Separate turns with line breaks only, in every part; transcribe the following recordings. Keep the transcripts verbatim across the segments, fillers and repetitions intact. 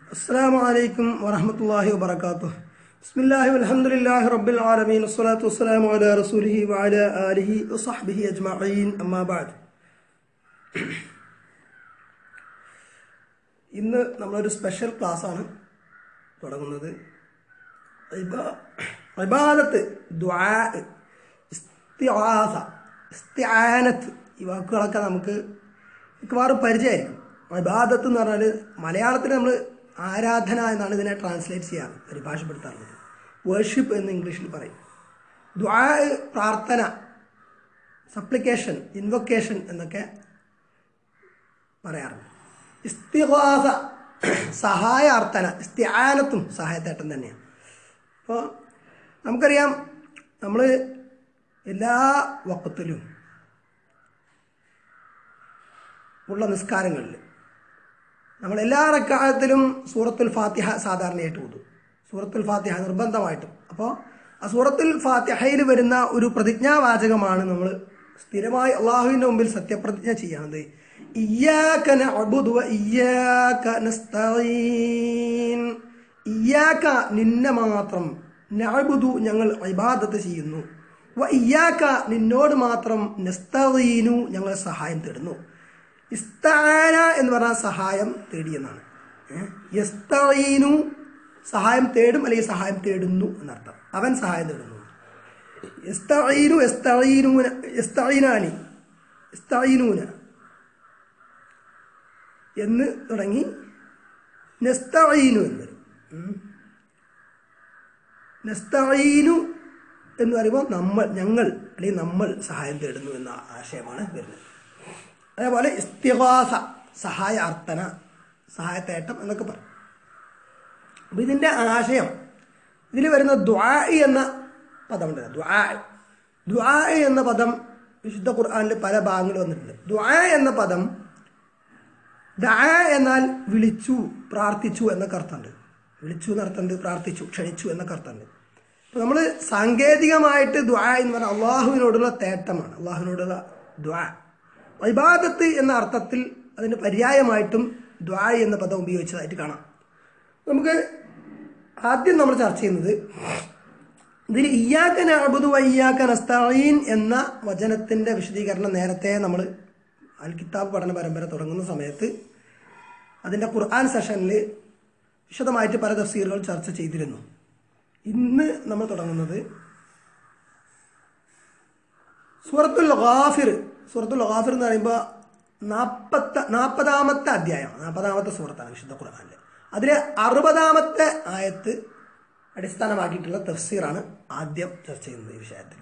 السلام عليكم ورحمة الله وبركاته. بسم الله والحمد لله رب العالمين والصلاة والسلام على رسوله وعلى آله وصحبه أجمعين أما بعد. ഇന്ന് നമ്മളൊരു സ്പെഷ്യൽ ക്ലാസ്സാണ് തുടങ്ങുന്നത്. ഇബാദത്ത്, ദുആ, ഇസ്തിആസ, ഇസ്തിആനത്ത് ഈ വാക്കുകളൊക്കെ നമുക്ക് മിക്കവാറും പരിചയമായിരിക്കും. ഇബാദത്ത് എന്ന് പറഞ്ഞാൽ മലയാളത്തിൽ നമ്മൾ ആരാധന എന്നാണ് ഇതിനെ ട്രാൻസ്ലേറ്റ് ചെയ്യാറ്, പരിഭാഷപ്പെടുത്താറുള്ളത്. വേർഷിപ്പ് എന്ന് ഇംഗ്ലീഷിൽ പറയും. ദുആ പ്രാർത്ഥന, സപ്ലിക്കേഷൻ, ഇൻവൊക്കേഷൻ എന്നൊക്കെ പറയാറുണ്ട്. ഇസ്തിഗാസ സഹായാർത്ഥന, ഇസ്തിആനത്തും സഹായത്തേട്ടം തന്നെയാണ്. അപ്പോൾ നമുക്കറിയാം, നമ്മൾ എല്ലാ വഖത്തിലും ഉള്ള നിസ്കാരങ്ങളിൽ നമ്മൾ എല്ലാ റക്അത്തിലും സൂറത്തുൽ ഫാത്തിഹ സാധാരണയായിട്ട് ഓതും. സൂറത്തുൽ ഫാത്തിഹ നിർബന്ധമായിട്ടും. അപ്പോൾ ആ സൂറത്തുൽ ഫാത്തിഹയിൽ വരുന്ന ഒരു പ്രതിജ്ഞാവാചകമാണ് നമ്മൾ സ്ഥിരമായി അള്ളാഹുവിൻ്റെ മുമ്പിൽ സത്യപ്രതിജ്ഞ ചെയ്യുന്നത്. ഇയ്യാക നഅ്ബുദു വ ഇയ്യാക നസ്തഈൻ. ഇയ്യാക നിന്നെ മാത്രം, നഅ്ബുദു ഞങ്ങൾ ഇബാദത്ത് ചെയ്യുന്നു, വ ഇയ്യാക നിന്നോട് മാത്രം, നസ്തഈനു ഞങ്ങൾ സഹായം തേടുന്നു. ഇസ്തആന എന്ന് പറഞ്ഞാൽ സഹായം തേടിയെന്നാണ്. യസ്തഈനു സഹായം തേടും, അല്ലെങ്കിൽ സഹായം തേടുന്നു എന്നർത്ഥം. അവൻ സഹായം തേടുന്നു. യസ്തഈനു യസ്തഈനൂന യസ്തഈനാനി യസ്തഈനൂന എന്ന് തുടങ്ങി നസ്തഈനു എന്ന് വരും. നസ്തഈനു എന്ന് പറയുമ്പോൾ നമ്മൾ, ഞങ്ങൾ, അല്ലെങ്കിൽ നമ്മൾ സഹായം തേടുന്നു എന്ന ആശയമാണ് വരുന്നത്. അതേപോലെ ഇസ്തിഗാസ സഹായ അർത്ഥന, സഹായത്തേട്ടം എന്നൊക്കെ പറയും. അപ്പം ഇതിൻ്റെ ആശയം, ഇതിൽ വരുന്ന ദുആ എന്ന പദമുണ്ട്. ദുആ ദുആ എന്ന പദം വിശുദ്ധ ഖുർആനിൽ പല ഭാഗങ്ങളിൽ വന്നിട്ടുണ്ട്. ദുആ എന്ന പദം ദഅ എന്നാൽ വിളിച്ചു, പ്രാർത്ഥിച്ചു എന്നൊക്കെ അർത്ഥമുണ്ട്. വിളിച്ചു എന്നർത്ഥമുണ്ട്, പ്രാർത്ഥിച്ചു, ക്ഷണിച്ചു എന്നൊക്കെ അർത്ഥമുണ്ട്. അപ്പോൾ നമ്മൾ സാങ്കേതികമായിട്ട് ദുആ എന്ന് പറഞ്ഞാൽ അള്ളാഹുവിനോടുള്ള തേട്ടമാണ്, അള്ളാഹുവിനോടുള്ള ദുആ. ഇബാദത്ത് എന്ന അർത്ഥത്തിൽ അതിന് പര്യായമായിട്ടും ദുആ എന്ന പദം ഉപയോഗിച്ചതായിട്ട് കാണാം. നമുക്ക് ആദ്യം നമ്മൾ ചർച്ച ചെയ്യുന്നത് ഇതിൽ ഇയ്യാക നഅ്ബുദു വ ഇയ്യാക നസ്തഈൻ എന്ന വചനത്തിൻ്റെ വിശദീകരണം നേരത്തെ നമ്മൾ അൽ കിതാബ് പഠന പരമ്പര തുടങ്ങുന്ന സമയത്ത് അതിൻ്റെ ഖുർആൻ സെഷനിൽ വിശദമായിട്ട് പല തഫ്സീറുകൾ ചർച്ച ചെയ്തിരുന്നു. ഇന്ന് നമ്മൾ തുടങ്ങുന്നത് സൂറത്തുൽ ഗാഫിർ. സൂറത്തുൽ ഗാഫിർ എന്ന് പറയുമ്പോൾ നാൽപ്പത്ത നാൽപ്പതാമത്തെ അധ്യായം, നാൽപ്പതാമത്തെ സൂറത്താണ് വിശുദ്ധ ഖുർആനിൽ. അതിലെ അറുപതാമത്തെ ആയത്ത് അടിസ്ഥാനമാക്കിയിട്ടുള്ള തഫ്സീറാണ് ആദ്യം ചർച്ച ചെയ്യുന്നത് ഈ വിഷയത്തിൽ.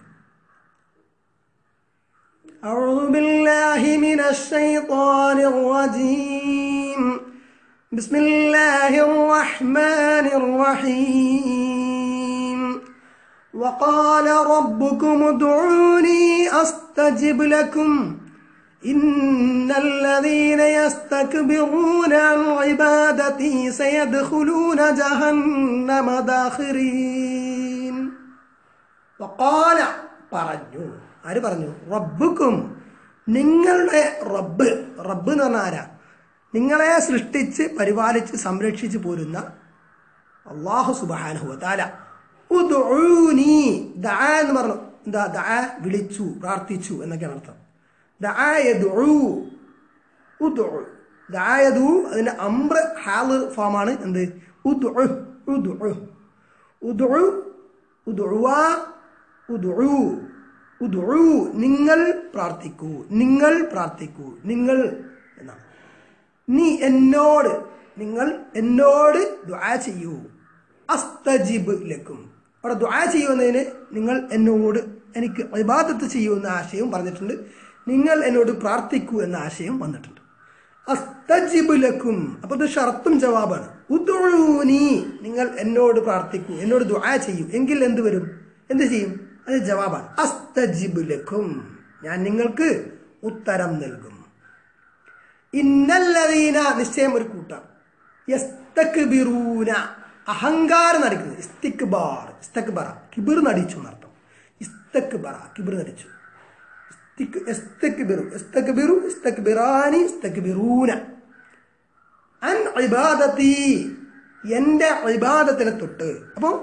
أعوذ بالله من الشيطان الرجيم. بسم الله الرحمن الرحيم. وقال ربكم ادعوني أستجب لكم إن الذين يستكبرون عن عبادتي سيدخلون جهنم داخرين. وقال പറഞ്ഞു, ആര് പറഞ്ഞു? റബ്ബുക്കും, നിങ്ങളുടെ റബ്ബ്. റബ്ബ് എന്ന് പറഞ്ഞാൽ ആരാ? നിങ്ങളെ സൃഷ്ടിച്ച് പരിപാലിച്ച് സംരക്ഷിച്ച് പോരുന്ന അല്ലാഹു സുബ്ഹാനഹു വ തആല. ഉദ്ഉനി, ദഅ എന്ന് പറഞ്ഞു. എന്താ ദഅ? വിളിച്ചു, പ്രാർത്ഥിച്ചു എന്നൊക്കെയാണ് അർത്ഥം. ദഅ യദ്ഉ, ഉദ്ഉ, ദഅ യദ്ഉ അതിന്റെ അംർ ഹാള് ഫോമാണ് എന്ത്? ഉദ്ഉ, ഉദ്ഉ, ഉദ്ഉ, ഉദ്ഉവാ, ഉദ്ഉ, ഉദ്ഉ നിങ്ങൾ പ്രാർത്ഥിക്കൂ, നിങ്ങൾ പ്രാർത്ഥിക്കൂ, നിങ്ങൾ എന്നാണ്. നീ എന്നോട്, നിങ്ങൾ എന്നോട് ദുആ ചെയ്യൂ. അസ്തജിബ് ലക്കും, അവിടെ ദുആ ചെയ്യുന്നതിന് നിങ്ങൾ എന്നോട് എനിക്ക് ഇബാദത്ത് ചെയ്യൂ എന്ന ആശയവും പറഞ്ഞിട്ടുണ്ട്. നിങ്ങൾ എന്നോട് പ്രാർത്ഥിക്കൂ എന്ന ആശയം വന്നിട്ടുണ്ട്. അസ്തജിബ് ലക്കും, അപ്പോൾ ഇത് ഷർത്തും ജവാബാണ്. ഉദ്ഉനി, നിങ്ങൾ എന്നോട് പ്രാർത്ഥിക്കൂ, എന്നോട് ദുആ ചെയ്യൂ, എങ്കിൽ എന്ത് വരും? എന്ത് ചെയ്യും? അത് ജവാബാണ്. അസ്തജിബ് ലക്കും, ഞാൻ നിങ്ങൾക്ക് ഉത്തരം നൽകും. ഇന്നല്ലദീന, നിശ്ചയം ഒരു കൂട്ടർ, യസ്തക്ബിറൂന, അഹങ്കാരം നടിക്കുന്നത്. ഇസ്തിക്ബാർ, ഇസ്തക്ബറ, കിബിർ നടിച്ചു എന്നർത്ഥം. ഇസ്തക്ബറ, കിബിർ നടിച്ചു. ഇസ്തക്ബിറു, ഇസ്തക്ബിറു, ഇസ്തക്ബിറാനി, ഇസ്തക്ബിറൂന അൻ ഇബാദത്തി, എൻ്റെ ഇബാദത്തിനെ തൊട്ട്. അപ്പം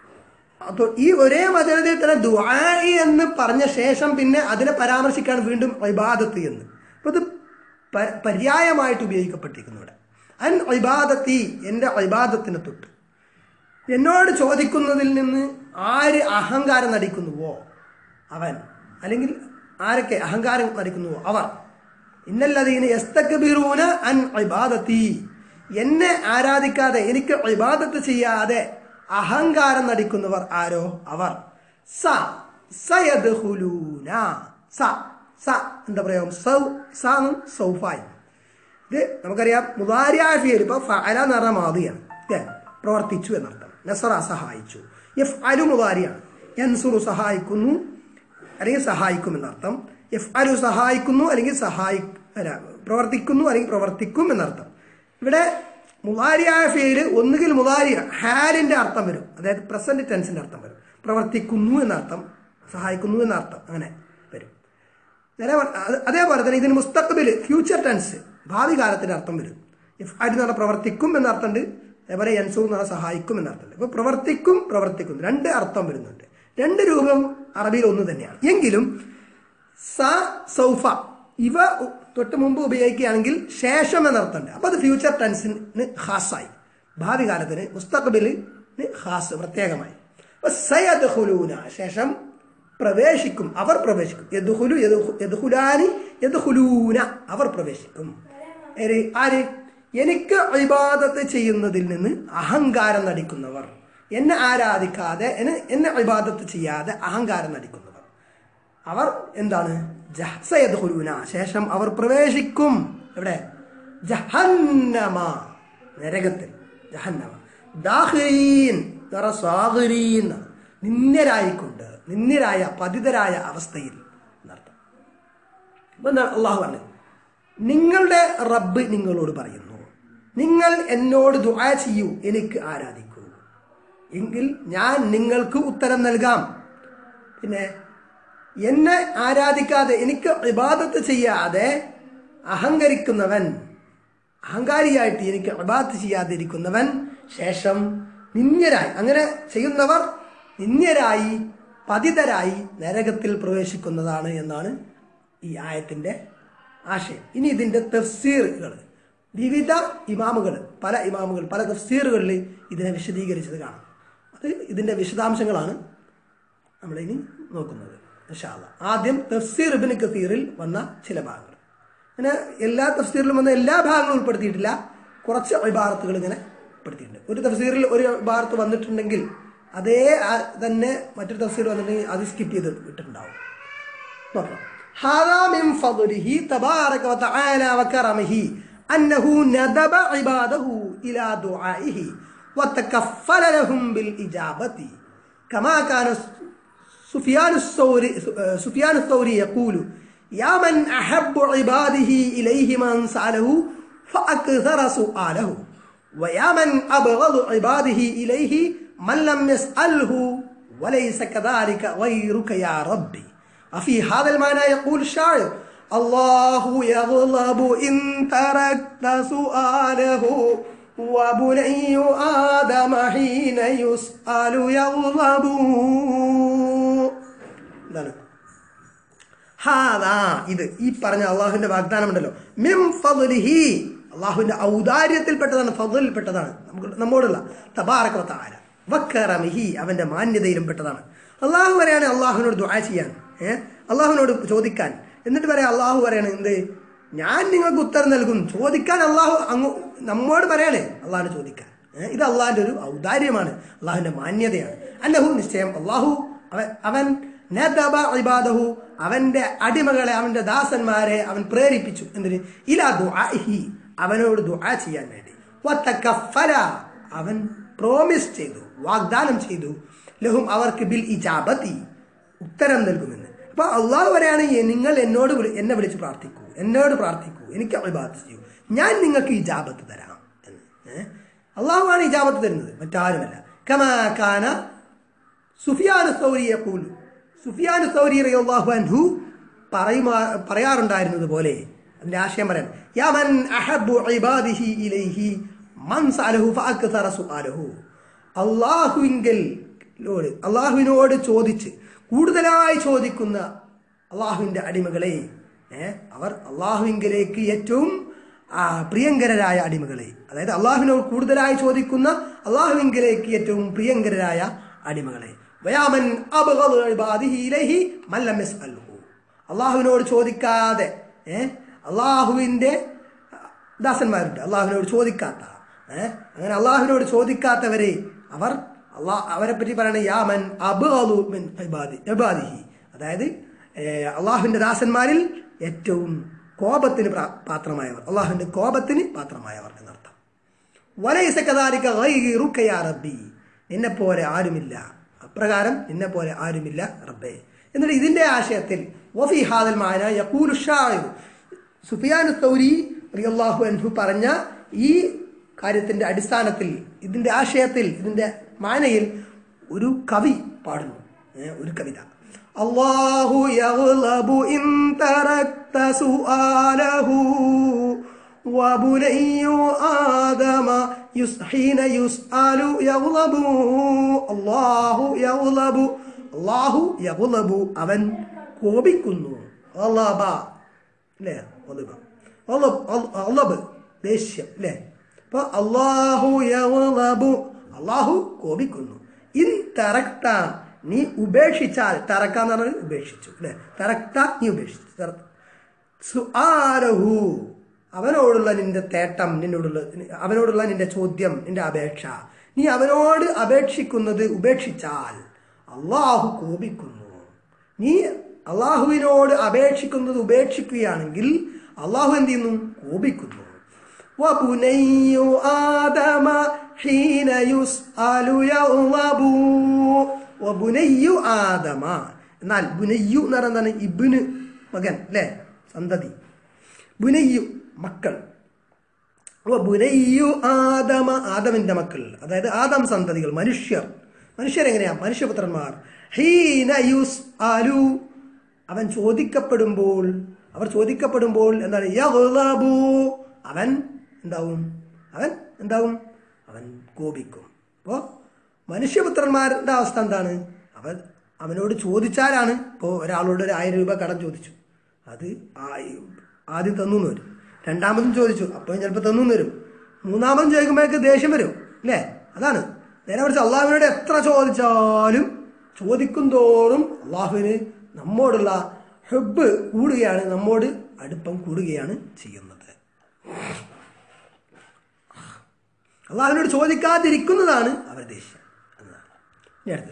ഈ ഒരേ വചനത്തിൽ തന്നെ ദുആ എന്ന് പറഞ്ഞ ശേഷം പിന്നെ അതിനെ പരാമർശിക്കാൻ വീണ്ടും ഇബാദത്ത് എന്ന്. അപ്പോൾ ഇത് പര്യായമായിട്ട് ഉപയോഗിക്കപ്പെട്ടിരിക്കുന്നു ഇവിടെ. അൻ ഇബാദത്തി, എൻ്റെ ഇബാദത്തിനെ തൊട്ട്. എന്നോട് ചോദിക്കുന്നതിൽ നിന്ന് ആര് അഹങ്കാരം നടിക്കുന്നുവോ അവൻ, അല്ലെങ്കിൽ ആരൊക്കെ അഹങ്കാരം നടിക്കുന്നുവോ അവർ. ഇന്നല്ലദീന യസ്തക്ബിറൂന അൻ ഇബാദത്തി, എന്നെ ആരാധിക്കാതെ എനിക്ക് ഇബാദത്ത് ചെയ്യാതെ അഹങ്കാരം നടിക്കുന്നവർ ആരോ അവർ. സ സയദ്ഖുലൂന, സ സ എന്താ പ്രയോഗം? സൗ സാനും സൗഫായി. ഇത് നമുക്കറിയാം മുദാരിഅ ഫിഅൽ. ഇപ്പോൾ ഫഅല എന്ന് പറഞ്ഞാൽ മാദിയാണ്, പ്രവർത്തിച്ചു എന്നർത്ഥം. നസറ സഹായിച്ചു. യഫ്അലു മുദാരിയാണ്, യൻസുറു സഹായിക്കുന്നു അല്ലെങ്കിൽ സഹായിക്കും എന്നർത്ഥം. യഫ്അലു സഹായിക്കുന്നു അല്ലെങ്കിൽ സഹായി അല്ല പ്രവർത്തിക്കുന്നു അല്ലെങ്കിൽ പ്രവർത്തിക്കും എന്നർത്ഥം. ഇവിടെ മുദാരിഅ ഫിഅൽ ഒന്നുകിൽ മുദാരിഅ ഹാലിന്റെ അർത്ഥം വരും, അതായത് പ്രസന്റ് ടെൻസിന്റെ അർത്ഥം വരും. പ്രവർത്തിക്കുന്നു എന്നർത്ഥം, സഹായിക്കുന്നു എന്നർത്ഥം, അങ്ങനെ വരും. അതേപോലെ തന്നെ ഇതിന് മുസ്തഖ്ബിൽ ഫ്യൂച്ചർ ടെൻസ് ഭാവി കാലത്തിന്റെ അർത്ഥം വരും. യഫ്അലു എന്ന് പറഞ്ഞാൽ പ്രവർത്തിക്കും എന്നർത്ഥമുണ്ട്, അതേപോലെ യൻസു എന്ന് പറഞ്ഞാൽ സഹായിക്കും എന്നർത്ഥമുണ്ട്. അപ്പോൾ പ്രവർത്തിക്കും പ്രവർത്തിക്കും രണ്ട് അർത്ഥം വരുന്നുണ്ട്. രണ്ട് രൂപം അറബിയിൽ ഒന്ന് തന്നെയാണ്. എങ്കിലും സ സൗഫ ഇവ തൊട്ട് മുമ്പ് ഉപയോഗിക്കുകയാണെങ്കിൽ ശേഷം എന്നർത്ഥമുണ്ട്. അപ്പോൾ അത് ഫ്യൂച്ചർ ടെൻസിന് ഖാസായി, ഭാവി കാലത്തിന് മുസ്തഖ്ബിലിന് ഖാസ് പ്രത്യേകമായി. അപ്പോൾ സയദ്ഖുലൂന ശേഷം പ്രവേശിക്കും, അവർ പ്രവേശിക്കും. യദ്ഖുലു യദ്ഖുലാനി യദ്ഖുലൂന അവർ പ്രവേശിക്കും. ആര്? എനിക്ക് ഇബാദത്ത് ചെയ്യുന്നതിൽ നിന്ന് അഹങ്കാരം നടിക്കുന്നവർ, എന്നെ ആരാധിക്കാതെ എന്നെ എന്നെ ഇബാദത്ത് ചെയ്യാതെ അഹങ്കാരം നടിക്കുന്നവർ അവർ എന്താണ്? സയദ്ഖുലൂന ശേഷം അവർ പ്രവേശിക്കും. എവിടെ? ജഹന്നമ, നരകത്തിൽ. ജഹന്നമ ദാഖിരീൻ സാഗിരീൻ, നിന്ദ്യരായിക്കൊണ്ട്, നിന്ദ്യരായ പതിതരായ അവസ്ഥയിൽ എന്നർത്ഥം. അപ്പൊ എന്താണ് അള്ളാഹു പറഞ്ഞത്? നിങ്ങളുടെ റബ്ബ് നിങ്ങളോട് പറയുന്നു, നിങ്ങൾ എന്നോട് ദുആ ചെയ്യൂ, എനിക്ക് ആരാധിക്കൂ, എങ്കിൽ ഞാൻ നിങ്ങൾക്ക് ഉത്തരം നൽകാം. പിന്നെ എന്നെ ആരാധിക്കാതെ എനിക്ക് ഇബാദത്ത് ചെയ്യാതെ അഹങ്കരിക്കുന്നവൻ, അഹങ്കാരിയായിട്ട് എനിക്ക് ഇബാദത്ത് ചെയ്യാതിരിക്കുന്നവൻ ശേഷം നിന്ദ്യരായി, അങ്ങനെ ചെയ്യുന്നവർ നിന്ദ്യരായി പതിതരായി നരകത്തിൽ പ്രവേശിക്കുന്നതാണ് എന്നാണ് ഈ ആയത്തിന്റെ ആശയം. ഇനി ഇതിന്റെ തഫ്സീറുകൾ വിവിധ ഇമാമുകൾ, പല ഇമാമുകൾ പല തഫ്സീറുകളിൽ ഇതിനെ വിശദീകരിച്ചത് കാണാം. അത് ഇതിന്റെ വിശദാംശങ്ങളാണ് നമ്മളിനി നോക്കുന്നത് ഇൻഷാ അല്ലാഹ്. ആദ്യം തഫ്സീർ ഇബ്നു കസീറിൽ വന്ന ചില ഭാഗങ്ങൾ. അങ്ങനെ എല്ലാ തഫ്സീറിലും വന്ന എല്ലാ ഭാഗങ്ങളും ഉൾപ്പെടുത്തിയിട്ടില്ല, കുറച്ച് ഇബാറത്തുകൾ ഇങ്ങനെ ഉൾപ്പെടുത്തിയിട്ടുണ്ട്. ഒരു തഫ്സീറിൽ ഒരു ഇബാറത്ത് വന്നിട്ടുണ്ടെങ്കിൽ അതേ തന്നെ മറ്റൊരു തഫ്സീർ വന്നിട്ടുണ്ടെങ്കിൽ അത് സ്കിപ്പ് ചെയ്ത് വിട്ടിട്ടുണ്ടാവും. നോക്കണം. ഹാദാ മിൻ ഫദ്ലിഹി തബാറക വതആല വകറമിഹി അന്നഹു നദബ ഇബാദഹു ഇലാ ദുആഇഹി വതകഫല ലഹും ബിൽ ഇജാബതി കമാ കാന سفيان الثوري سفيان الثوري يقول يا من أحب عباده إليه من سأله فأكثر سؤاله ويا من أبغض عباده إليه من لم يسأله وليس كذلك غيرك يا ربي. وفي هذا المعنى يقول الشاعر الله يغضب إن تركت سؤاله وبني آدم حين يسأل يغضب. ഇത് ഈ പറഞ്ഞ അള്ളാഹുവിന്റെ വാഗ്ദാനം ഉണ്ടല്ലോ, മിൻ ഫദ്ലിഹി, അള്ളാഹുവിന്റെ ഔദാര്യത്തിൽപ്പെട്ടതാണ്, ഫദ്ലിൽപ്പെട്ടതാണ്, നമുക്ക് നമ്മോടുള്ള തബാറക വ തആല വകറമിഹി, അവന്റെ മാന്യതയിലും പെട്ടതാണ്. അള്ളാഹു പറയാണ് അള്ളാഹുവിനോട് ദുആ ചെയ്യാൻ, ഏഹ് അള്ളാഹുവിനോട് ചോദിക്കാൻ. എന്നിട്ട് പറയാം അള്ളാഹു പറയാണ് എന്ത്? ഞാൻ നിങ്ങൾക്ക് ഉത്തരം നൽകും. ചോദിക്കാൻ അള്ളാഹു അങ്ങ് നമ്മോട് പറയണേ അള്ളാഹിനെ ചോദിക്കാൻ. ഇത് അള്ളാഹിന്റെ ഒരു ഔദാര്യമാണ്, അള്ളാഹുവിന്റെ മാന്യതയാണ്. അന്നഹു, നിശ്ചയം അള്ളാഹു അവൻ അവൻ നദബ ഇബാദഹു, അവന്റെ അടിമകളെ, അവന്റെ ദാസന്മാരെ അവൻ പ്രേരിപ്പിച്ചു. എന്തിന്? ഇലാ ദുആഇഹി, അവനോട് ദുആ ചെയ്യാൻ വേണ്ടി. വതകഫല, അവൻ പ്രോമിസ് ചെയ്തു, വാഗ്ദാനം ചെയ്തു, ലഹും അവർക്ക് ബിൽ ഇജാബതി, ഉത്തരം നൽകുമെന്ന്. അപ്പൊ അള്ളാഹു പറയാണ് നിങ്ങൾ എന്നോട് എന്നെ വിളിച്ച് പ്രാർത്ഥിക്കൂ, എന്നോട് പ്രാർത്ഥിക്കൂ, എനിക്ക് ഇബാദത്ത് ചെയ്യൂ, ഞാൻ നിങ്ങൾക്ക് ഇജാബത്ത് തരാം എന്ന്. ഏഹ് അള്ളാഹുവാണ് ഇജാബത്ത് തരുന്നത്, മറ്റാരുമല്ല. കമാ കാന സുഫിയാൻ സൗരി യഖൂലു, സുഫിയാൻ സൗരി റളിയല്ലാഹു അൻഹു പറയുമാ പറയാറുണ്ടായിരുന്നത് പോലെ അതിന്റെ ആശയം പറയാൻ, യാ മൻ അഹബ്ബു ഇബാദിഹി ഇലൈഹി മൻ സഅലഹു ഫഅക്തറ സുആലഹു, അള്ളാഹുവിങ്കൽ അള്ളാഹുവിനോട് ചോദിച്ച് കൂടുതലായി ചോദിക്കുന്ന അള്ളാഹുവിൻ്റെ അടിമകളെ, ഏഹ് അവർ അള്ളാഹുവിങ്കലേക്ക് ഏറ്റവും പ്രിയങ്കരരായ അടിമകളെ, അതായത് അള്ളാഹുവിനോട് കൂടുതലായി ചോദിക്കുന്ന അള്ളാഹുവിങ്കലേക്ക് ഏറ്റവും പ്രിയങ്കരരായ അടിമകളെ. വയാമൻ അബ്ഗദു ഇബാദിഹി ഇലൈഹി മൻ ലം യസ്അൽഹു, അള്ളാഹുവിനോട് ചോദിക്കാതെ ഏഹ് അള്ളാഹുവിൻ്റെ ദാസന്മാരുണ്ട്, അള്ളാഹുവിനോട് ചോദിക്കാത്ത, ഏഹ് അങ്ങനെ അള്ളാഹുവിനോട് ചോദിക്കാത്തവരെ അവർ അള്ളാഹ് അവരെ പറ്റി പറയണ യാമൻ അബ്ഗദു മിൻ ഇബാദി ഇബാദിഹി, അതായത് അള്ളാഹുവിൻ്റെ ദാസന്മാരിൽ ഏറ്റവും കോപത്തിന് പാത്രമായവർ, അള്ളാഹുവിൻ്റെ കോപത്തിന് പാത്രമായവർ എന്നർത്ഥം. വലൈസ കദാലിക ഗൈറുക യാ റബ്ബി, നിന്നെ പോലെ ആരുമില്ല, അപ്രകാരം നിന്നെ പോലെ ആരുമില്ല റബ്ബേ. എന്നിട്ട് ഇതിന്റെ ആശയത്തിൽ വഫി ഹാദൽ മാന യഖൂലു ഷാഇർ, സുഫിയാൻ തൗരി റളിയല്ലാഹു അൻഹു പറഞ്ഞ ഈ കാര്യത്തിന്റെ അടിസ്ഥാനത്തിൽ, ഇതിന്റെ ആശയത്തിൽ, ഇതിന്റെ മാനയിൽ ഒരു കവി പാടുന്നു ഒരു കവിത. അല്ലാഹു യഗ്ലബു ഇൻ തറക്ത സുആലഹു വബുനയ്യു ആദമ യുസ്ഹീന യുസ്അലു യഗ്ലബു. അല്ലാഹു യഗ്ലബു, അല്ലാഹു യഗ്ലബു, അവൻ കോപിക്കുന്നു. ഗളബ അല്ലേ, ഗളബ് ദേഷ്യം അല്ലേ. അപ്പൊ അല്ലാഹു യഗ്ലബു, അല്ലാഹു കോപിക്കുന്നു. ഇൻ തറക്ത, നീ ഉപേക്ഷിച്ചാൽ, തറക്ക എന്ന് പറഞ്ഞാൽ ഉപേക്ഷിച്ചു അല്ലെ, തറക്ത നീ ഉപേക്ഷിച്ചു. സുആലഹു, അവനോടുള്ള നിന്റെ തേട്ടം, നിന്നോടുള്ള അവനോടുള്ള നിന്റെ ചോദ്യം, നിന്റെ അപേക്ഷ, നീ അവനോട് അപേക്ഷിക്കുന്നത് ഉപേക്ഷിച്ചാൽ അള്ളാഹു കോപിക്കുന്നു. നീ അള്ളാഹുവിനോട് അപേക്ഷിക്കുന്നത് ഉപേക്ഷിക്കുകയാണെങ്കിൽ അള്ളാഹു എന്ത് ചെയ്യുന്നു? കോപിക്കുന്നു. വബുനയ്യു ആദമ ഹീന യുസ്അലു യഗ്ലബു. വബുനയ്യു ആദമ, എന്നാൽ ബുനയ്യു എന്ന് പറഞ്ഞാൽ എന്താണ്? ഇബ്ന്, മകൻ അല്ലെ, സന്തതി. ബുനയ്യു മക്കൾ. ബുനയ്യു ആദമ, ആദമിന്റെ മക്കൾ, അതായത് ആദം സന്തതികൾ, മനുഷ്യർ. മനുഷ്യരെങ്ങനെയാ? മനുഷ്യപുത്രന്മാർ. ഹീന യുസ്അലു, അവൻ ചോദിക്കപ്പെടുമ്പോൾ, അവർ ചോദിക്കപ്പെടുമ്പോൾ എന്താണ്? യഗ്ലബു, അവൻ എന്താവും? അവൻ എന്താവും? അവൻ കോപിക്കും. അപ്പോ മനുഷ്യപുത്രന്മാരുടെ അവസ്ഥ എന്താണ്? അവൻ അവനോട് ചോദിച്ചാലാണ്, ഇപ്പോൾ ഒരാളോട് ഒരു ആയിരം രൂപ കടം ചോദിച്ചു, അത് ആദ്യം തന്നു വരും, രണ്ടാമതും ചോദിച്ചു, അപ്പോൾ ചിലപ്പോൾ തന്നു വരും, മൂന്നാമതും ചോദിക്കുമ്പോഴേക്ക് ദേഷ്യം വരും അല്ലേ? അതാണ് നേരെ മറിച്ച് അള്ളാഹുവിനോട് എത്ര ചോദിച്ചാലും ചോദിക്കും തോറും അള്ളാഹുവിന് നമ്മോടുള്ള ഹുബ്ബ് കൂടുകയാണ്, നമ്മോട് അടുപ്പം കൂടുകയാണ് ചെയ്യുന്നത്. അള്ളാഹുവിനോട് ചോദിക്കാതിരിക്കുന്നതാണ് അവർ ദേഷ്യം എന്നതാണ്. ഇനി അടുത്ത്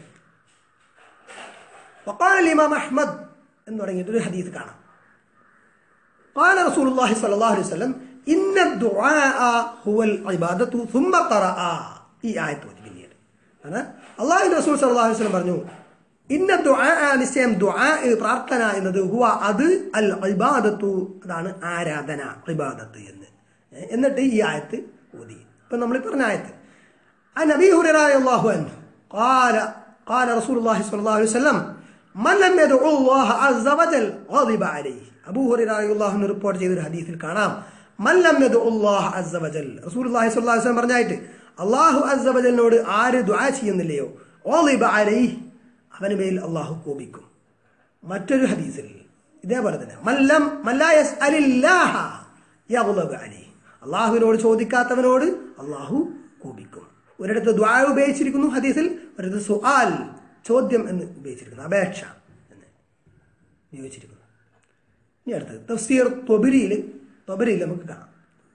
വഖാല ഇമാം അഹ്മദ് എന്ന് തുടങ്ങിയിട്ടൊരു ഹദീസ് കാണാം. ഖാല റസൂലുള്ളാഹി സ്വല്ലല്ലാഹു അലൈഹി വസല്ലം ഇന്ന ദുആഅ ഹുവൽ ഇബാദത്തു സുമ്മ ഖറഅ. ഈ ആയത്ത് ഓതി പിന്നീട് അള്ളാഹുവിന്റെ റസൂൽ സ്വല്ലല്ലാഹു അലൈഹി വസല്ലം പറഞ്ഞു, ഇന്ന ദുആഅ, നിശ്ചയം ദുആ, പ്രാർത്ഥന എന്നത്, ഹുവ അത്, അൽ ഇബാദത്തു, അതാണ് ആരാധന, ഇബാദത്ത് എന്ന്. എന്നിട്ട് ഈ ആയത്ത് ഓതി. ഇപ്പം നമ്മൾ പറഞ്ഞ ആയത്ത് അൻ അബീ ഹുറൈറ റളിയല്ലാഹു അൻഹു ഖാല ഖാല റസൂലുള്ളാഹി സ്വല്ലല്ലാഹു അലൈഹി വസല്ലം മൻ ലം യദ്ഉ അല്ലാഹ അസ്സ വജൽ ഗളിബ അലൈഹി. അബൂ ഹുറൈറ റളിയല്ലാഹു അൻഹു റിപ്പോർട്ട് ചെയ്ത ഒരു ഹദീസിൽ കാണാം, മൻ ലം യദ്ഉ അല്ലാഹ അസ്സ വജൽ, റസൂലുള്ളാഹി സ്വല്ലല്ലാഹു അലൈഹി വസല്ലം പറഞ്ഞായിട്ട് അല്ലാഹു അസ്സ വജലിനോട് ആര് ദുആ ചെയ്യുന്നില്ലയോ, ഗളിബ അലൈഹി, അവന് മേൽ അല്ലാഹു കോപിക്കും. മറ്റൊരു ഹദീസിൽ ഇതേപോലെ തന്നെ മൻ ലം മൻ ലാ യസ്അലില്ലാഹ യഗ്ളബ അലൈഹി, അള്ളാഹുവിനോട് ചോദിക്കാത്തവനോട് അള്ളാഹു കോപിക്കും. ഒരിടത്ത് ദുആ ഉപയോഗിച്ചിരിക്കുന്നു ഹദീസിൽ, ഒരിടത്ത് സുആൽ, ചോദ്യം എന്ന് ഉപയോഗിച്ചിരിക്കുന്നു, അപേക്ഷ എന്ന് ഉപയോഗിച്ചിരിക്കുന്നു. ഇനി അടുത്ത് തഫ്സീർ ത്വബരിയിൽ ത്വബരിയിൽ നമുക്ക് കാണാം.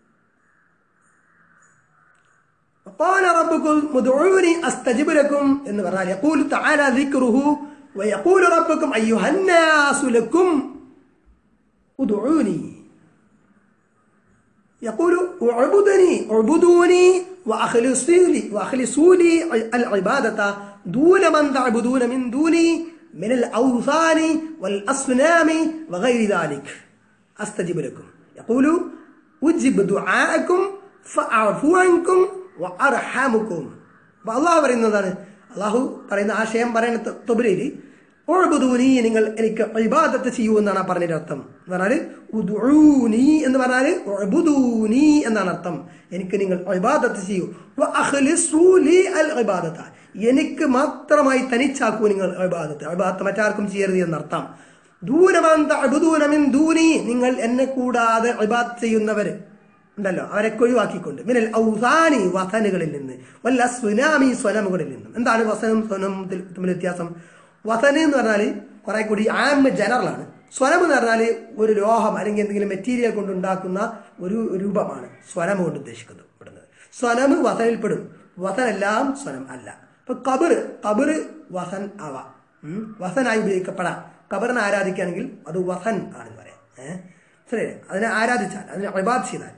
وقال ربكم ادعوني استجب لكم എന്ന് പറഞ്ഞാൽ يقول تعالى ذكره ويقول ربكم ايها الناس لكم ادعوني يقول اعبدني اعبدوني واخلصوا لي واخلصوا لي العباده دون من تعبدون من دوني من الاوثان والاصنام وغير ذلك استجب لكم يقول اجب دعاءكم فاعفو عنكم വഅർഹമുക്കും. അപ്പോൾ അള്ളാഹു പറയുന്നതാണ്, അള്ളാഹു പറയുന്ന ആശയം പറയുന്ന തൊബരിയിൽ ഉഅ്ബുദൂനി, നിങ്ങൾ എനിക്ക് ഇബാദത്ത് ചെയ്യൂ എന്നാണ് പറഞ്ഞതിന്റെ അർത്ഥം. എന്ന് പറഞ്ഞാൽ ഉദ്ഉനി എന്ന് പറഞ്ഞാൽ ഉഅ്ബുദൂനി എന്നാണ് അർത്ഥം. എനിക്ക് നിങ്ങൾ ഇബാദത്ത് ചെയ്യൂ. വഅഖ്ലിസൂ ലി അൽ ഇബാദത, എനിക്ക് മാത്രമായി തനിച്ചാക്കൂ നിങ്ങൾ ഇബാദത്ത്. ഇബാദത്ത് മറ്റാർക്കും ചെയ്യരുത് എന്നർത്ഥം. ദൂനമൻ തഅ്ബുദൂന മിൻ ദൂനി, നിങ്ങൾ എന്നെ കൂടാതെ ഇബാദത്ത് ചെയ്യുന്നവർ ഉണ്ടല്ലോ അവരൊക്കെ ഒഴിവാക്കിക്കൊണ്ട്, മിനൽ ഔസാനി വസനുകളിൽ നിന്ന്, വൽ അസ്നാമി സ്വനമുകളിൽ നിന്നും. എന്താണ് വസനും സ്വനും തമ്മിൽ വ്യത്യാസം? വസന് എന്ന് പറഞ്ഞാൽ കുറെ കൂടി ആം ജനറലാണ്. സ്വനം എന്ന് പറഞ്ഞാൽ ഒരു ലോഹം അല്ലെങ്കിൽ എന്തെങ്കിലും മെറ്റീരിയൽ കൊണ്ട് ഉണ്ടാക്കുന്ന ഒരു രൂപമാണ് സ്വനം കൊണ്ട് ഉദ്ദേശിക്കുന്നത് പെടുന്നത്. സ്വനം വസനിൽപ്പെടും, വസനെല്ലാം സ്വനം അല്ല. ഇപ്പൊ കബർ, കബർ വസൻ അവ വസനായി ഉപയോഗിക്കപ്പെടാം. കബറിനെ ആരാധിക്കുകയാണെങ്കിൽ അത് വസൻ ആണെന്ന് പറയാം. ഏഹ് ശരി, അതിനെ ആരാധിച്ചാൽ, അതിനെ ഇബാദത്ത് ചെയ്താൽ.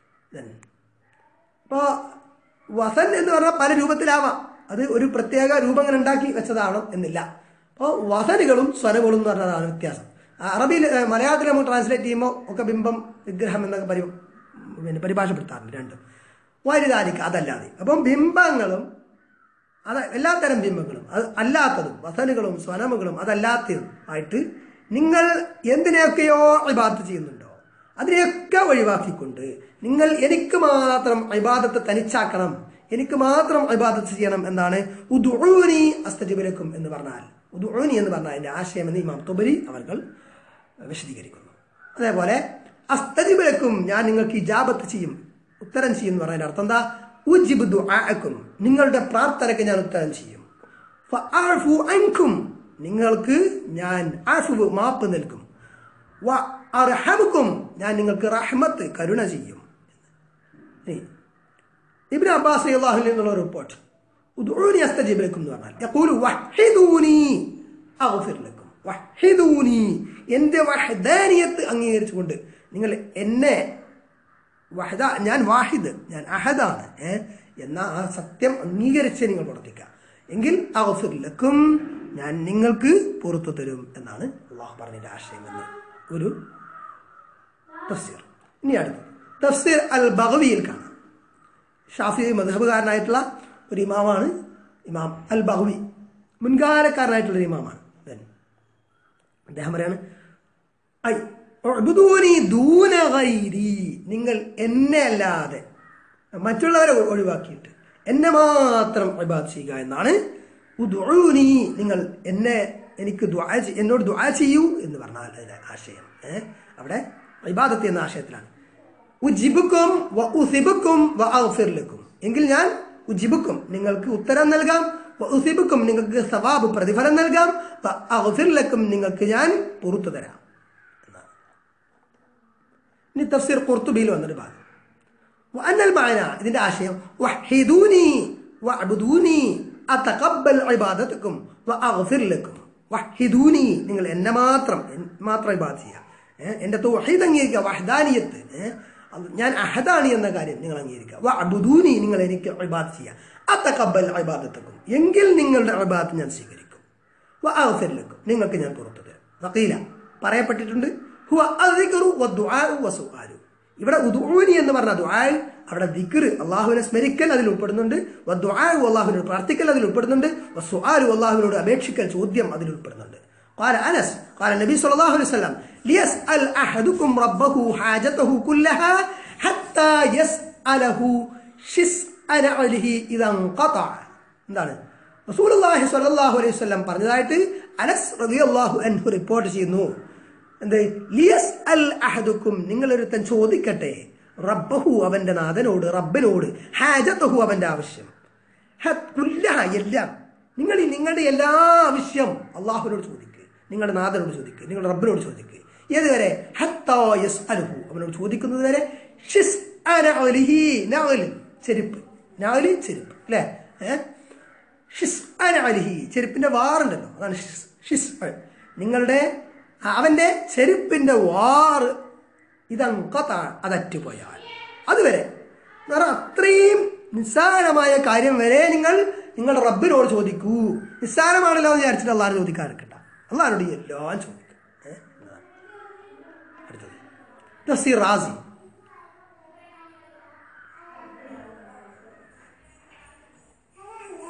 അപ്പോൾ വസൻ എന്ന് പറഞ്ഞാൽ പല രൂപത്തിലാവാം. അത് ഒരു പ്രത്യേക രൂപങ്ങൾ ഉണ്ടാക്കി വെച്ചതാവണം എന്നില്ല. അപ്പോൾ വസനുകളും സ്വനകളും എന്ന് പറഞ്ഞതാണ് വ്യത്യാസം. അറബിയിൽ മലയാളത്തിൽ നമ്മൾ ട്രാൻസ്ലേറ്റ് ചെയ്യുമ്പോൾ ഒക്കെ ബിംബം വിഗ്രഹം എന്നൊക്കെ പരി പിന്നെ പരിഭാഷപ്പെടുത്താറുണ്ട് രണ്ടും. വലുതായിരിക്കും അതല്ലാതെ. അപ്പം ബിംബങ്ങളും അത് എല്ലാത്തരം ബിംബങ്ങളും അത് അല്ലാത്തതും വസനുകളും സ്വനമുകളും അതല്ലാത്തതും ആയിട്ട് നിങ്ങൾ എന്തിനെയൊക്കെയോ ഇബാദത്ത് ചെയ്യുന്നുണ്ടോ അതിനെയൊക്കെ ഒഴിവാക്കിക്കൊണ്ട് നിങ്ങൾ എനിക്ക് മാത്രം ഇബാദത്ത് തനിച്ചാക്കണം, എനിക്ക് മാത്രം ഇബാദത്ത് ചെയ്യണം എന്നാണ് ഉദ്ഉനി അസ്തജിബ് ലക്കും എന്ന് പറഞ്ഞാൽ. ഉദ്ഉനി എന്ന് പറഞ്ഞാൽ അതിന്റെ ആശയം എന്ന് ഇമാം തുബരി അവർ വിശദീകരിക്കുന്നു. അതേപോലെ അസ്തജിബ് ലക്കും, ഞാൻ നിങ്ങൾക്ക് ഇജാബത്ത് ചെയ്യും, ഉത്തരം ചെയ്യും എന്ന് പറഞ്ഞതിന്റെ അർത്ഥം എന്താ? ഉജിബ് ദുആഅക്കും, നിങ്ങളുടെ പ്രാർത്ഥനയ്ക്ക് ഞാൻ ഉത്തരം ചെയ്യും. ഫഅഅഫു അൻകും, നിങ്ങൾക്ക് ഞാൻ അഫ്വ മാപ്പ് നൽകും. വ അർഹമുക്കും, ഞാൻ നിങ്ങൾക്ക് റഹ്മത്ത് കരുണ ചെയ്യും. ഇബ്നു അബ്ബാസ് റളിയല്ലാഹു അൻഹു എന്നുള്ള റിപ്പോർട്ട്, ഉദ്ഉനി അസ്തജിബ് ലക്കും എന്ന് പറഞ്ഞാൽ യഖൂലു വഹിദൂനി അഗ്ഫിർ ലക്കും. വഹിദൂനി, എന്റെ വഹദാനിയത്ത് അംഗീകരിച്ചുകൊണ്ട് നിങ്ങൾ എന്നെ വഹദ, ഞാൻ വാഹിദ്, ഞാൻ അഹദാണ് ഏഹ് എന്ന ആ സത്യം അംഗീകരിച്ച് നിങ്ങൾ പ്രവർത്തിക്കുക എങ്കിൽ അഗ്ഫിർ ലക്കും, ഞാൻ നിങ്ങൾക്ക് പുറത്തു തരും എന്നാണ് അല്ലാഹു പറഞ്ഞതിന്റെ ആശയം എന്ന് ഒരു തഫ്സീർ. ഇനി അടുത്ത് തഫ്സീർ അൽ ബഗവിയിൽ കാണാം. ഷാഫിഈ മദ്ഹബുകാരനായിട്ടുള്ള ഒരു ഇമാമാണ് ഇമാം അൽ ബഗവി, മുൻകാലക്കാരനായിട്ടുള്ള ഒരു ഇമാമാണ്. അദ്ദേഹം പറയാണ് ഐ ഉഅ്ബുദൂനി ദൂന ഗൈരി, നിങ്ങൾ എന്നെ അല്ലാതെ മറ്റുള്ളവരെ ഒഴിവാക്കിയിട്ട് എന്നെ മാത്രം ഇബാദത്ത് ചെയ്യുക എന്നാണ്. ഉദ്ഉനി, നിങ്ങൾ എന്നെ എനിക്ക് ദുആ എന്നോട് ദുആ ചെയ്യൂ എന്ന് പറഞ്ഞാൽ അതിന്റെ ആശയം ഏഹ് അവിടെ ഇബാദത്ത് എന്ന ആശയത്തിലാണ്. ഉജിബുക്കും വ ഉസിബുക്കും വ അഗ്ഫിർ ലക്കും, എങ്കിൽ ഞാൻ ഉജിബുക്കും നിങ്ങൾക്ക് ഉത്തരം നൽകാം, വ ഉസിബുക്കും നിങ്ങൾക്ക് സവാബ് പ്രതിഫലം നൽകാം, വ അഗ്ഫിർ ലക്കും നിങ്ങൾക്ക് ഞാൻ പുറത്തു തരാം. ഇനി തഫ്സീർ ഖുർത്തുബിയിൽ വന്നൊരു ഭാഗം വഅന്നൽ മഅന, ഇതിന്റെ ആശയം വഹിദൂനി വഅബ്ദൂനി അതഖബ്ബൽ ഇബാദതകും വഅഗ്ഫിർ ലക്കും. വഹിദൂനി, നിങ്ങൾ എന്നെ മാത്രം മാത്രം ഇബാദത്ത് ചെയ്യുക, എന്റെ തൗഹീദ് അംഗീകരിക്കുക, വഹദാനിയത്ത്, ഞാൻ അഹദാനി എന്ന കാര്യം നിങ്ങൾ അംഗീകരിക്കുക. വഅബ്ദൂനി, നിങ്ങൾ എനിക്ക് ഇബാദത്ത് ചെയ്യുക. അതഖബ്ബൽ ഇബാദതകും, എങ്കിൽ നിങ്ങളുടെ ഇബാദത്ത് ഞാൻ സ്വീകരിക്കും. വഅഗ്ഫിർ ലക്കും, നിങ്ങൾക്ക് ഞാൻ പുറത്തു തരും. വഖീല, പറയപ്പെട്ടിട്ടുണ്ട് ഹുവ അദ്ദിക്റു വദ്ദുആഉ വസുആലു. ഇവിടെ ഉദ്ഉനി എന്ന് പറഞ്ഞ ദുആ, അവിടെ ദിക്ർ അല്ലാഹുവിനെ സ്മരിക്കൽ അതിൽ ഉൾപ്പെടുന്നുണ്ട്, വദ്ദുആഉ അല്ലാഹുവിനോട് പ്രാർത്ഥിക്കൽ അതിൽ ഉൾപ്പെടുന്നുണ്ട്, വസുആലു അല്ലാഹുവിനോട് അപേക്ഷിക്കൽ ചോദ്യം അതിൽ ഉൾപ്പെടുന്നുണ്ട്. قال أنس قال النبي صلى الله عليه وسلم ليسأل أحدكم ربه حاجته كلها حتى يسأله شسء نعله إذا انقطع. എന്താണ് റസൂലുള്ളാഹി സ്വല്ലല്ലാഹു അലൈഹി വസല്ലം പറഞ്ഞതായിട്ട് അനസ് റളിയല്ലാഹു അൻഹു റിപ്പോർട്ട് ചെയ്യുന്നു. എന്ത്? ലിയസ് അൽ അഹദുക്കും, നിങ്ങളൊരുത്തൻ ചോദിക്കട്ടെ, റബ്ബഹു അവന്റെ നാഥനോട്, റബ്ബിനോട്, ഹാജതഹു അവന്റെ ആവശ്യം, കുല്ലഹ എല്ലാം, നിങ്ങൾ നിങ്ങളുടെ എല്ലാ ആവശ്യം അള്ളാഹുവിനോട് ചോദിക്കുക, നിങ്ങളുടെ നാഥനോട് ചോദിക്കുക, നിങ്ങളുടെ റബ്ബിനോട് ചോദിക്കുക. ഏതുവരെ? ഹത്താ യസ്അലുഹു, അവനോട് ചോദിക്കുന്നത് വരെ. ഷിസ്അ നഅലിഹി, നഅല് ചെരുപ്പ്, നഅല് ചെരുപ്പ് അല്ലേ? ഏഹ് ഷിസ്അ നഅലിഹി, ചെരുപ്പിന്റെ വാറുണ്ടല്ലോ, അതാണ് ഷിസ്അ. നിങ്ങളുടെ അവന്റെ ചെരുപ്പിന്റെ വാറ് ഇതങ്കത, അതറ്റുപോയാൽ അതുവരെ, അത്രയും നിസ്സാരമായ കാര്യം വരെ നിങ്ങൾ നിങ്ങളുടെ റബ്ബിനോട് ചോദിക്കൂ. നിസ്സാരമാണല്ലോ എന്ന് വിചാരിച്ചിട്ട് അള്ളാഹ് ചോദിക്കാതിരിക്കട്ട, അള്ളാഹിനോട് എല്ലാം ചോദിക്കും. അടുത്തത് തഫ്സീർ റാസി.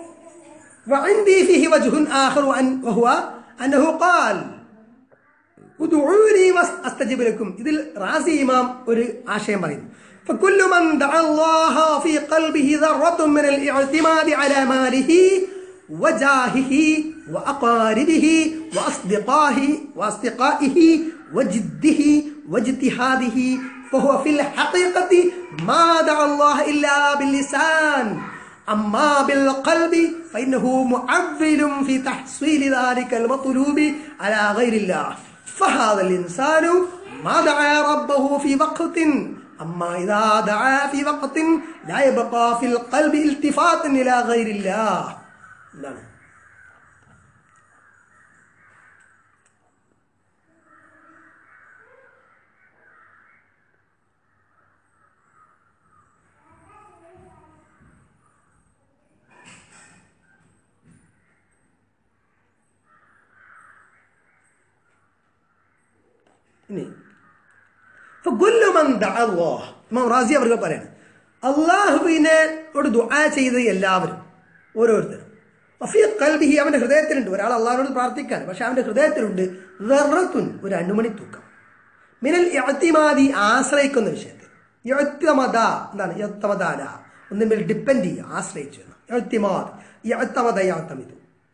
وعندي فيه وجه آخر وهو أنه قال ഉദ്ഉനി വസ്തജിബ് ലക്കും. ഇതിൽ റാസി ഇമാം ഒരു ആശയം പറയുന്നു. فكل من دعا الله في قلبه ذرة من الاعتماد على ماله وجاهه وأقاربه وأصدقائه وأصدقائه وجده واجتهاده فهو في الحقيقة ما دعا الله إلا باللسان. أما بالقلب فإنه معول في تحصيل ذلك المطلوب على غير الله. فهذا الإنسان ما دعا ربه في وقت. أما إذا دعا في وقت لا يبقى في القلب التفات إلى غير الله. لا. ഇനി ഇമാം റാസി അവർക്ക് പറയാണ്, അള്ളാഹുവിനോട് ദുആ ചെയ്ത് എല്ലാവരും ഓരോരുത്തരും വഫീ ഖൽബിഹി, അവന്റെ ഹൃദയത്തിലുണ്ട്. ഒരാൾ അള്ളാഹുവിനോട് പ്രാർത്ഥിക്കാൻ, പക്ഷെ അവന്റെ ഹൃദയത്തിലുണ്ട് ദർറത്തുൻ, ഒരു അണുമണി തൂക്കം, മിനൽ ഇഅ്തിമാദി, ആശ്രയിക്കുന്ന വിഷയത്തിൽ. ഇഅ്തമദ എന്താണ്? ഇഅ്തമദാല, ഒന്നുമേൽ ഡിപ്പെൻഡ് ചെയ്യുക, ആശ്രയിച്ചു. ഇഅ്തിമാദ്, ഇഅ്തമദ യഅ്തമിദു,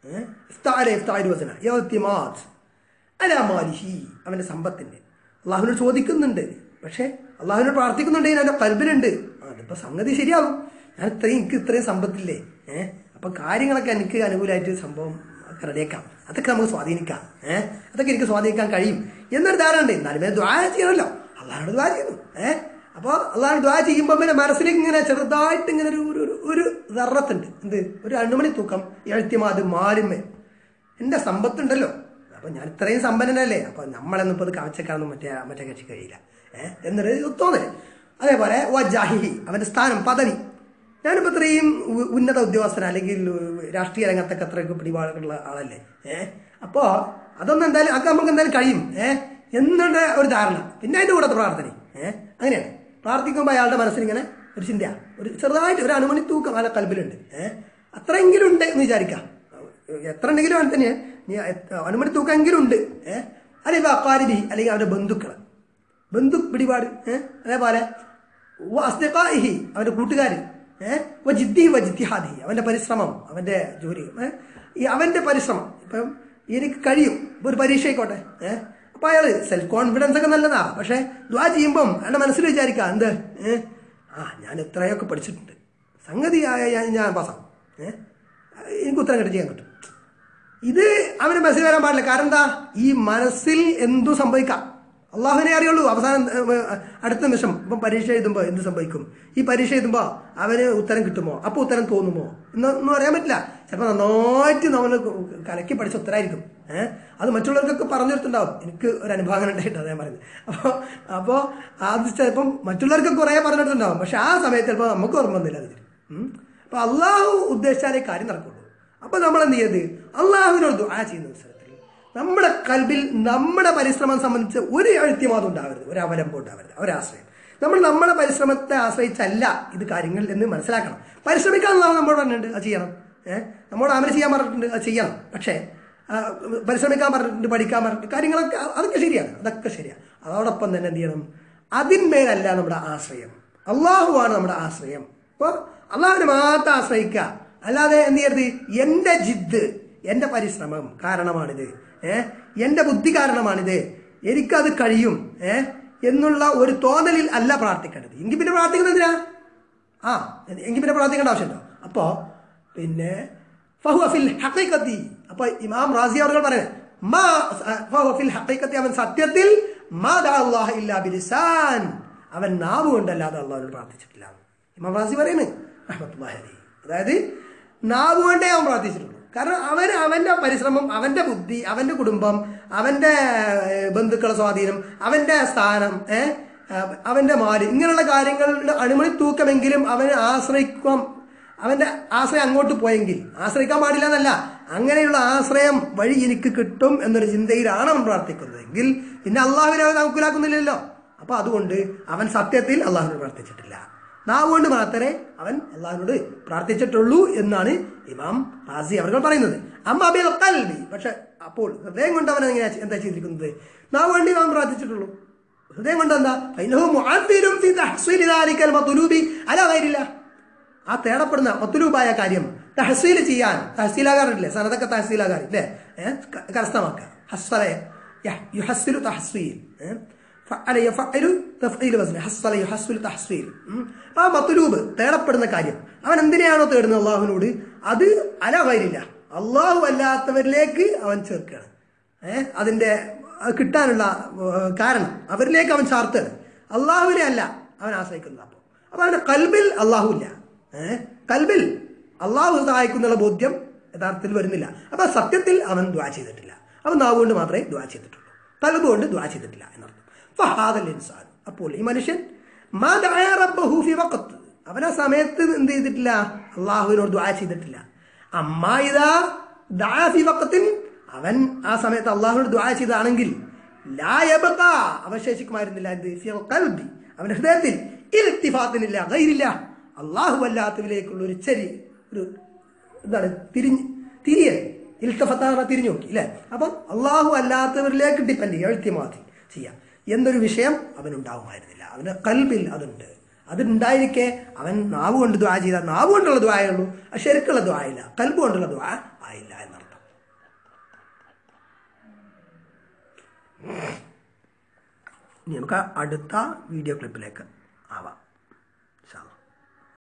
ഇഫ്തഅല ഇഫ്തഅലു വസന, ഇഅ്തിമാദ് അലാ മാലിഹി, അവന്റെ സമ്പത്തിന്റെ. അള്ളാഹുവിനോട് ചോദിക്കുന്നുണ്ട്, പക്ഷെ അള്ളാഹുവിനോട് പ്രാർത്ഥിക്കുന്നുണ്ടെങ്കിൽ അവന്റെ കൽബിലുണ്ട്. അതിപ്പോ സംഗതി ശരിയാവും, ഞാൻ ഇത്രയും എനിക്ക് ഇത്രയും സമ്പത്തില്ലേ, ഏഹ് അപ്പൊ കാര്യങ്ങളൊക്കെ എനിക്ക് അനുകൂലമായിട്ട് സംഭവം ഒക്കെ റെഡിയാക്കാം, അതൊക്കെ നമുക്ക് സ്വാധീനിക്കാം, ഏഹ് അതൊക്കെ എനിക്ക് സ്വാധീനിക്കാൻ കഴിയും എന്നൊരു ധാരണ ഉണ്ട്. എന്നാലും ദ്വാ ചെയ്യണമല്ലോ, അള്ളാഹുനോട് ദ്വാ ചെയ്യുന്നു. ഏഹ് അപ്പൊ അള്ളാഹു ദ്വാ ചെയ്യുമ്പോൾ പിന്നെ മനസ്സിലേക്ക് ഇങ്ങനെ ചെറുതായിട്ട് ഇങ്ങനെ ഒരു ഒരു ദർറത്തുണ്ട്, എന്ത്, ഒരു അണ്ണുമണി തൂക്കം. എഴുത്തിമാത് മാലിന്മേ, എന്റെ സമ്പത്തുണ്ടല്ലോ, അപ്പൊ ഞാൻ ഇത്രയും സമ്പന്നനല്ലേ, അപ്പൊ നമ്മളെന്നും ഇപ്പൊ അത് കാഴ്ചക്കാരൊന്നും മറ്റേ മറ്റേ കക്ഷി കഴിയില്ല, ഏഹ് എന്നൊരു തോന്നല്. അതേപോലെ വജാഹിഹി, അവന്റെ സ്ഥാനം, പദവി. ഞാനിപ്പോ ഇത്രയും ഉന്നത ഉദ്യോഗസ്ഥന അല്ലെങ്കിൽ രാഷ്ട്രീയ രംഗത്തൊക്കെ അത്രയൊക്കെ പിടിപാടുള്ള ആളല്ലേ, ഏഹ് അപ്പോ അതൊന്നും എന്തായാലും അത് നമുക്ക് എന്തായാലും കഴിയും, ഏഹ് എന്നുള്ള ഒരു ധാരണ. പിന്നെ അതിന്റെ കൂടെ പ്രാർത്ഥന, ഏഹ് അങ്ങനെയാണ്. പ്രാർത്ഥിക്കുമ്പോൾ അയാളുടെ മനസ്സിലിങ്ങനെ ഒരു ചിന്ത, ഒരു ചെറുതായിട്ട് ഒരു അണുമണി തൂക്കം അയാളെ കൽബിലുണ്ട്, ഏഹ് അത്രയെങ്കിലും ഉണ്ട് എന്ന് വിചാരിക്കാം. എത്ര ഉണ്ടെങ്കിലും അവൻ തന്നെയാണ്, അനുമതി തൂക്കെങ്കിലും ഉണ്ട്. ഏഹ് അല്ലെങ്കിൽ അക്കാരിബി, അല്ലെങ്കിൽ അവരുടെ ബന്ധുക്കള്, ബന്ധു പിടിപാട്. ഏഹ് അതേപോലെ അസ്തിഖാഇഹി, അവന്റെ കൂട്ടുകാർ. ഏഹ് വജിദ്ദി വജിദ്ദിഹാദി, അവന്റെ പരിശ്രമം, അവന്റെ ജോലി, ഈ അവന്റെ പരിശ്രമം. ഇപ്പം എനിക്ക് കഴിയും, ഇപ്പൊ ഒരു പരീക്ഷ ആയിക്കോട്ടെ, ഏഹ് അപ്പൊ അയാള് സെൽഫ് കോൺഫിഡൻസ് ഒക്കെ നല്ലതാ, പക്ഷെ ദ്വാ ചെയ്യുമ്പം അയാളുടെ മനസ്സിൽ വിചാരിക്കാം എന്ത്, ഏഹ് ആ ഞാൻ ഇത്രയൊക്കെ പഠിച്ചിട്ടുണ്ട്, സംഗതി ഞാൻ പാസ്സാവും, ഏഹ് എനിക്ക് ഉത്തരം കിട്ടി ചെയ്യാൻ കിട്ടും. ഇത് അവന് മനസ്സിൽ വരാൻ പാടില്ല. കാരണം എന്താ, ഈ മനസ്സിൽ എന്തു സംഭവിക്കാം അള്ളാഹുവിനെ അറിയുള്ളൂ. അവസാനം അടുത്ത നിമിഷം ഇപ്പം പരീക്ഷ എഴുതുമ്പോൾ എന്ത് സംഭവിക്കും, ഈ പരീക്ഷ എഴുതുമ്പോൾ അവന് ഉത്തരം കിട്ടുമോ, അപ്പൊ ഉത്തരം തോന്നുമോ എന്നൊന്നും അറിയാൻ പറ്റില്ല. ചിലപ്പോൾ നന്നായിട്ട് നമ്മൾ കലക്കി പഠിച്ച ഉത്തരമായിരിക്കും, ഏഹ് അത് മറ്റുള്ളവർക്കൊക്കെ പറഞ്ഞു കൊടുത്തിട്ടുണ്ടാവും. എനിക്ക് ഒരു അനുഭവം ഉണ്ടായിട്ട് അദ്ദേഹം പറയുന്നത്. അപ്പോൾ അപ്പോൾ അത് ചിലപ്പം മറ്റുള്ളവർക്കൊക്കെ കുറേ പറഞ്ഞു കൊടുത്തിട്ടുണ്ടാവും, പക്ഷെ ആ സമയത്ത് ചിലപ്പോൾ നമുക്ക് ഓർമ്മ വന്നില്ല അതിൽ. അപ്പൊ അള്ളാഹു ഉദ്ദേശിച്ചാലേ കാര്യം നടക്കുള്ളൂ. അപ്പൊ നമ്മൾ എന്ത് ചെയ്യത്, അള്ളാഹുവിനോട് ദുആ ചെയ്യുന്ന അവസരത്തിൽ നമ്മുടെ കൽബിൽ നമ്മുടെ പരിശ്രമം സംബന്ധിച്ച് ഒരു എഴുത്തിമാതും ഉണ്ടാവരുത്, ഒരു അവലംബം ഉണ്ടാവരുത്, ഒരാശ്രയം. നമ്മൾ നമ്മുടെ പരിശ്രമത്തെ ആശ്രയിച്ചല്ല ഇത് കാര്യങ്ങൾ എന്ന് മനസ്സിലാക്കണം. പരിശ്രമിക്കാൻ അള്ളാഹു നമ്മോട് പറഞ്ഞിട്ടുണ്ട്, അത് ചെയ്യണം. ഏഹ് നമ്മോട് അമൽ ചെയ്യാൻ പറഞ്ഞിട്ടുണ്ട്, അത് ചെയ്യണം. പക്ഷേ പരിശ്രമിക്കാൻ പറഞ്ഞിട്ടുണ്ട്, പഠിക്കാൻ പറഞ്ഞിട്ടുണ്ട്, കാര്യങ്ങളൊക്കെ അതൊക്കെ ശരിയാണ്, അതൊക്കെ ശരിയാണ്. അതോടൊപ്പം തന്നെ എന്ത് ചെയ്യണം, അതിന്മേലല്ല നമ്മുടെ ആശ്രയം, അള്ളാഹുവാണ് നമ്മുടെ ആശ്രയം. അപ്പൊ അള്ളാഹുവിനെ മാത്രം ആശ്രയിക്കുക, അല്ലാതെ എന്ത് ചെയ്യരുത്, എന്റെ ജിദ്ദ്, എന്റെ പരിശ്രമം കാരണമാണിത്, ഏഹ് എന്റെ ബുദ്ധി കാരണമാണിത്, എനിക്കത് കഴിയും, ഏഹ് എന്നുള്ള ഒരു തോന്നലിൽ അല്ല പ്രാർത്ഥിക്കേണ്ടത്. എങ്കിൽ പിന്നെ പ്രാർത്ഥിക്കുന്നത് എന്തിനാ, ആ എങ്കിൽ പിന്നെ പ്രാർത്ഥിക്കേണ്ട ആവശ്യമുണ്ടോ? അപ്പോ പിന്നെ ഫഹുവ ഫിൽ ഹഖീഖത്തി, അപ്പൊ ഇമാം റാസി അവർ പറയുന്നത് മാ ഫഹുവ ഫിൽ ഹഖീഖത്തി, അവൻ സത്യത്തിൽ മാ ദഅ അല്ലാഹ ഇല്ലാ ബിലിസാൻ, അവൻ നാവ് കൊണ്ടല്ലാതെ അള്ളാഹുവിനോട് പ്രാർത്ഥിച്ചിട്ടില്ല. ഇമാം റാസി പറയുന്നത് റഹ്മത്തുള്ളാഹി അലൈഹി, അതായത് നാവ് കൊണ്ടേ അവൻ പ്രാർത്ഥിച്ചിട്ടുള്ളൂ. കാരണം അവന് അവന്റെ പരിശ്രമം, അവന്റെ ബുദ്ധി, അവന്റെ കുടുംബം, അവന്റെ ബന്ധുക്കളുടെ സ്വാധീനം, അവന്റെ സ്ഥാനം, ഏഹ് അവന്റെ മാല്, ഇങ്ങനെയുള്ള കാര്യങ്ങളുടെ അണിമണി തൂക്കമെങ്കിലും അവന് ആശ്രയിക്കാം. അവന്റെ ആശ്രയം അങ്ങോട്ട് പോയെങ്കിൽ, ആശ്രയിക്കാൻ പാടില്ല എന്നല്ല, അങ്ങനെയുള്ള ആശ്രയം വഴി എനിക്ക് കിട്ടും എന്നൊരു ചിന്തയിലാണ് അവൻ പ്രാർത്ഥിക്കുന്നതെങ്കിൽ പിന്നെ അള്ളാഹുവിനെ അവൻ അനുകൂലാക്കുന്നില്ലല്ലോ. അപ്പൊ അതുകൊണ്ട് അവൻ സത്യത്തിൽ അള്ളാഹുവിനെ പ്രാർത്ഥിച്ചിട്ടില്ല, നാവ് കൊണ്ട് മാത്രമേ അവൻ അള്ളാഹുവിനോട് പ്രാർത്ഥിച്ചിട്ടുള്ളൂ എന്നാണ് ഇമാം റാസി അവർ പറയുന്നത്. അമ്മാ ബിൽ ഖൽബി, പക്ഷെ അപ്പോൾ ഹൃദയം കൊണ്ട് അവൻ എങ്ങനെയാ എന്താ ചെയ്തിരിക്കുന്നത്? നാവ് വേണ്ടി അവൻ പ്രാർത്ഥിച്ചിട്ടുള്ളൂ. ഹൃദയം കൊണ്ട് എന്താ? അല്ല, ആ തേടപ്പെടുന്ന മത്തുലൂബായ കാര്യം തഹസീൽ ചെയ്യാൻ, തഹസീലാകാറില്ലേ, സനതൊക്കെ തഹസീലാകാറില്ലേ, ഏഹ് കരസ്ഥമാക്കുക. ഹസ്വല യുഹസ്സിലു തഹ്സീൽ, ആ മത്തുലൂബ് തേടപ്പെടുന്ന കാര്യം അവൻ എന്തിനെയാണോ തേടുന്നത് അള്ളാഹുവിനോട്, അത് അല വരില്ല, അള്ളാഹു അല്ലാത്തവരിലേക്ക് അവൻ ചേർക്കുകയാണ്. ഏഹ് അതിന്റെ കിട്ടാനുള്ള കാരണം അവരിലേക്ക് അവൻ ചാർത്തുകയാണ്, അള്ളാഹുവിനെ അല്ല അവൻ ആശ്രയിക്കുന്നത്. അപ്പോൾ അപ്പൊ അവന്റെ കൽബിൽ അള്ളാഹു ഇല്ല. ഏഹ് കൽബിൽ അള്ളാഹു സഹായിക്കുന്നുള്ള ബോധ്യം യഥാർത്ഥത്തിൽ വരുന്നില്ല. അപ്പൊ സത്യത്തിൽ അവൻ ദ്വാ ചെയ്തിട്ടില്ല. അവൻ നാവ് കൊണ്ട് മാത്രമേ ദ്വാ ചെയ്തിട്ടുള്ളൂ, കൽബ് കൊണ്ട് ദ്വാ ചെയ്തിട്ടില്ല എന്നർത്ഥം. ഫഹാദൽ ഇൻസാൻ, അപ്പോൾ ഈ മനുഷ്യൻ മാ ദഅ റബ്ബഹു ഫി വഖത്ത്, അവൻ ആ സമയത്ത് എന്ത് ചെയ്തിട്ടില്ല? അള്ളാഹുവിനോട് ദ്വാ ചെയ്തിട്ടില്ല. അമ്മാ ഇദാ ദഅ ഫി വഖത്തിൻ, അവൻ ആ സമയത്ത് അള്ളാഹുവിനോട് ദ്വാ ചെയ്താണെങ്കിൽ ലാ യബ്ഖ, അവശേഷിക്കുമായിരുന്നില്ല എന്ത്? ഫിൽ ഖൽബി, അവന്റെ ഹൃദയത്തിൽ ഇൽത്തിഫാത്തിനില്ല, ഗൈരില്ല, അള്ളാഹു അല്ലാത്തവരിലേക്കുള്ള ഒരു ചെരി, ഒരു എന്താണ് തിരിഞ്ഞ് തിരിയൽ, ഇൽത്തഫത്താണ് തിരിഞ്ഞു നോക്കി അല്ലെ. അപ്പം അള്ളാഹു അല്ലാത്തവരിലേക്ക് ഡിപ്പെൻഡ് ചെയ്യുക, എഴുത്തിമാതി ചെയ്യാം എന്നൊരു വിഷയം അവനുണ്ടാവുമായിരുന്നില്ല. അവന്റെ കൽബിൽ അതുണ്ട്. അതുണ്ടായിരിക്കെ അവൻ നാവ് കൊണ്ട് ദ്വാ ചെയ്താൽ നാവ് കൊണ്ടുള്ള ദ്വായുള്ളൂ, ശരിക്കുള്ള ദ്വായില്ല, കൽബ് കൊണ്ടുള്ള ദ്വാ ആയില്ല എന്നർത്ഥം. ഇനി നമുക്ക് അടുത്ത വീഡിയോ ക്ലിപ്പിലേക്ക്